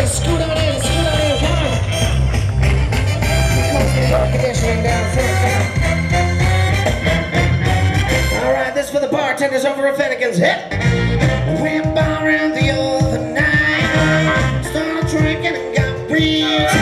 scoot on in, come on. Because the air conditioning down front, come on. Alright, this for the bartenders over at Finnegan's. Hit! Went by around the other night, started drinking and got real